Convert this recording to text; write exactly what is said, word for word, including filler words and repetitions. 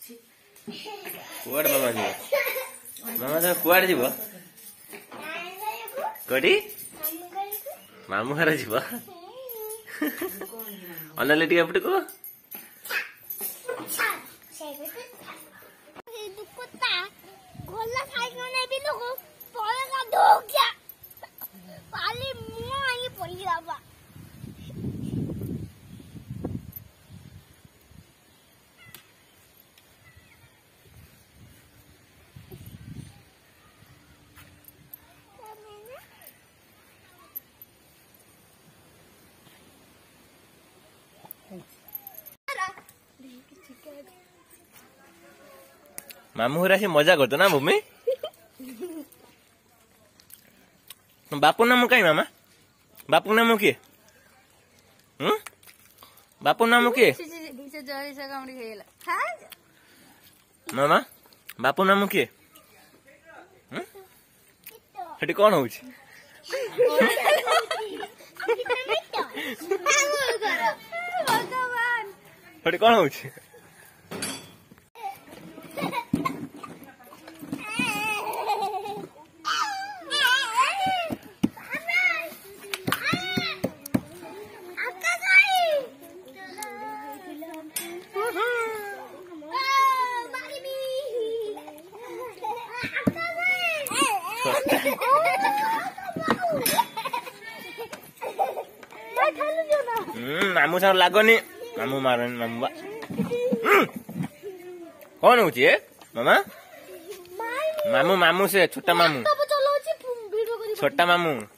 कुआड़ मामा जी मामा तो कुआड़ जीव कोटी मामू घर जीव अनले टी अपट को मामू घर से मजा करतो ना भूमि बापू नाम कहीं मामा बापू नाम किए हम्म बापू नाम किए मामा बापू नाम किए सेठी कौन हो सेठी कौन हो मामू साथ लागोनी मामू मारन मामू बा कौन हो मामा मामू मामू से छोटा मामू छोटा मामू